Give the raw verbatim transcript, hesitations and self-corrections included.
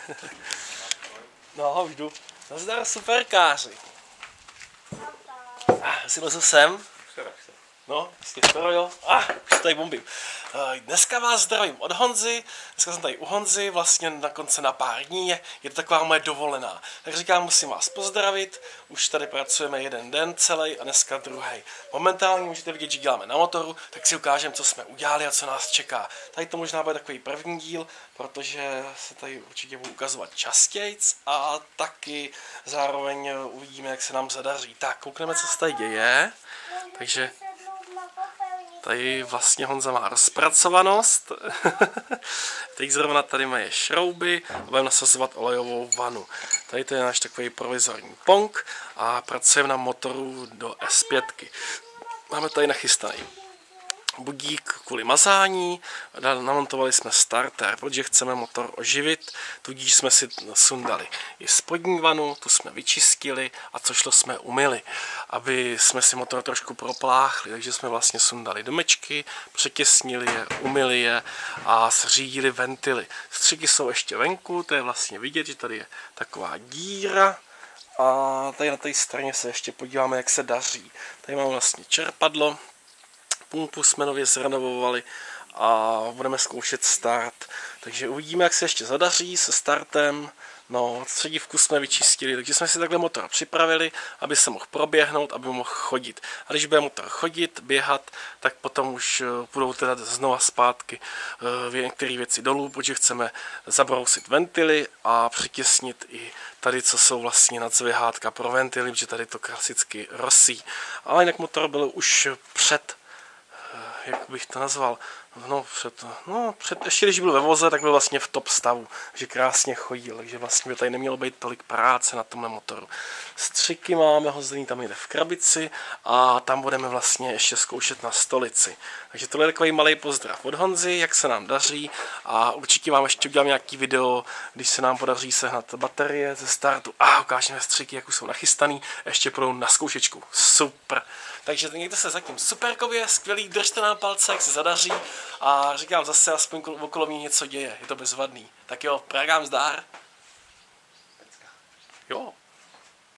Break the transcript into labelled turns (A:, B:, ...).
A: No, už jdu. Nazdar superkáři. Ah, si lezu sem. No, skoro jo. Ah, už tady bombím. Dneska vás zdravím od Honzy. Dneska jsem tady u Honzy, vlastně na konce na pár dní. Je, je to taková moje dovolená. Tak říkám, musím vás pozdravit. Už tady pracujeme jeden den celý a dneska druhý. Momentálně můžete vidět, že děláme na motoru, tak si ukážeme, co jsme udělali a co nás čeká. Tady to možná bude takový první díl, protože se tady určitě budu ukazovat častějc a taky zároveň uvidíme, jak se nám zadaří. Tak, koukneme, co se tady děje. Takže tady vlastně Honza má rozpracovanost. Teď zrovna tady mají šrouby a budeme nasazovat olejovou vanu. Tady to je náš takový provizorní pong a pracujeme na motoru do S pět. Máme tady nachystaný budík kvůli mazání, namontovali jsme starter, protože chceme motor oživit, tudíž jsme si sundali i spodní vanu, tu jsme vyčistili a co šlo jsme umyli, aby jsme si motor trošku propláchli, takže jsme vlastně sundali domečky, přetěsnili je, umyli je a zřídili ventily. Střiky jsou ještě venku, to je vlastně vidět, že tady je taková díra. A tady na té straně se ještě podíváme, jak se daří. Tady máme vlastně čerpadlo, pumpu jsme nově zrenovovali a budeme zkoušet start. Takže uvidíme, jak se ještě zadaří se startem. No, středivku jsme vyčistili, takže jsme si takhle motor připravili, aby se mohl proběhnout, aby mohl chodit. A když bude motor chodit, běhat, tak potom už budou teda znova zpátky některé věci dolů, protože chceme zabrousit ventily a přitěsnit i tady, co jsou vlastně nadzvěhátka pro ventily, protože tady to klasicky rosí. Ale jinak motor byl už před, jak bych to nazval, no před, no před, ještě když byl ve voze, tak byl vlastně v top stavu, že krásně chodil, takže vlastně by tady nemělo být tolik práce na tomhle motoru. Střiky máme hozený tam jde v krabici a tam budeme vlastně ještě zkoušet na stolici. Takže tohle je takový malý pozdrav od Honzy, jak se nám daří a určitě vám ještě udělám nějaký video, když se nám podaří sehnat baterie ze startu a ukážeme střiky, jak už jsou nachystaný, ještě půjdou na zkoušečku. Super! Takže mějte se zatím superkově, skvělý, držte nám palce, jak se zadaří a říkám zase, aspoň okolo mě něco děje, je to bezvadný. Tak jo, pragám zdar. Jo.